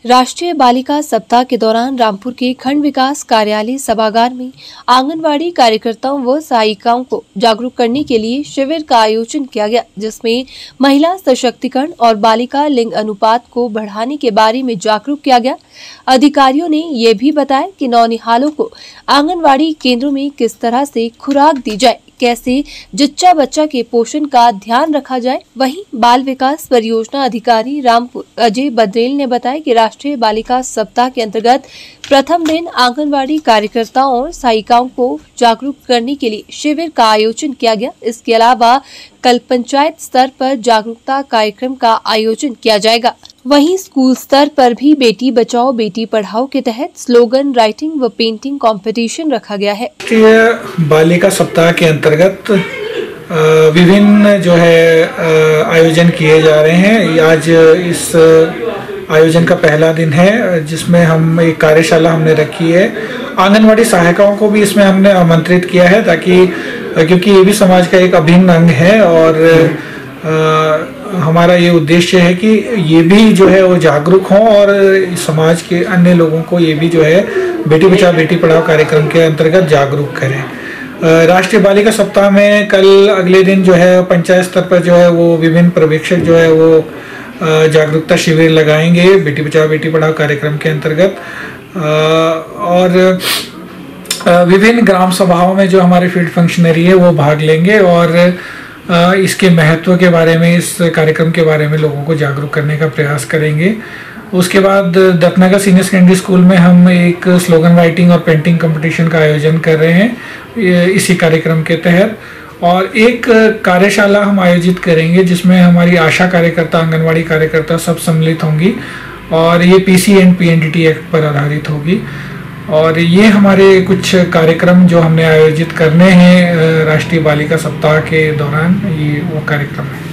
राष्ट्रीय बालिका सप्ताह के दौरान रामपुर के खंड विकास कार्यालय सभागार में आंगनवाड़ी कार्यकर्ताओं व सहायिकाओं को जागरूक करने के लिए शिविर का आयोजन किया गया, जिसमें महिला सशक्तिकरण और बालिका लिंग अनुपात को बढ़ाने के बारे में जागरूक किया गया। अधिकारियों ने ये भी बताया कि नौनिहालों को आंगनवाड़ी केंद्रों में किस तरह से खुराक दी जाए, कैसे जच्चा बच्चा के पोषण का ध्यान रखा जाए। वहीं बाल विकास परियोजना अधिकारी रामपुर अजय बद्रेल ने बताया कि राष्ट्रीय बालिका सप्ताह के अंतर्गत प्रथम दिन आंगनवाड़ी कार्यकर्ताओं और सहायिकाओं को जागरूक करने के लिए शिविर का आयोजन किया गया। इसके अलावा कल पंचायत स्तर पर जागरूकता कार्यक्रम का आयोजन किया जाएगा। वहीं स्कूल स्तर पर भी बेटी बचाओ बेटी पढ़ाओ के तहत स्लोगन राइटिंग व पेंटिंग कंपटीशन रखा गया है। राष्ट्रीय बालिका सप्ताह के अंतर्गत विभिन्न आयोजन किए जा रहे हैं। आज इस आयोजन का पहला दिन है, जिसमें हम एक कार्यशाला हमने रखी है। आंगनवाड़ी सहायिकाओं को भी इसमें हमने आमंत्रित किया है, ताकि क्योंकि ये भी समाज का एक अभिन्न अंग है और हमारा ये उद्देश्य है कि ये भी वो जागरूक हों और समाज के अन्य लोगों को ये भी बेटी बचाओ बेटी पढ़ाओ कार्यक्रम के अंतर्गत जागरूक करें। राष्ट्रीय बालिका सप्ताह में कल अगले दिन पंचायत स्तर पर वो विभिन्न पर्यवेक्षक वो जागरूकता शिविर लगाएंगे बेटी बचाओ बेटी पढ़ाओ कार्यक्रम के अंतर्गत, और विभिन्न ग्राम सभाओं में जो हमारे फील्ड फंक्शनरी है वो भाग लेंगे और इसके महत्व के बारे में, इस कार्यक्रम के बारे में लोगों को जागरूक करने का प्रयास करेंगे। उसके बाद दत्तनगर सीनियर सेकेंडरी स्कूल में हम एक स्लोगन राइटिंग और पेंटिंग कंपटीशन का आयोजन कर रहे हैं इसी कार्यक्रम के तहत, और एक कार्यशाला हम आयोजित करेंगे जिसमें हमारी आशा कार्यकर्ता, आंगनवाड़ी कार्यकर्ता सब सम्मिलित होंगी और ये पीसी एंड पीएनडीटी एक्ट पर आधारित होगी। और ये हमारे कुछ कार्यक्रम जो हमने आयोजित करने हैं राष्ट्रीय बालिका सप्ताह के दौरान, ये वो कार्यक्रम है।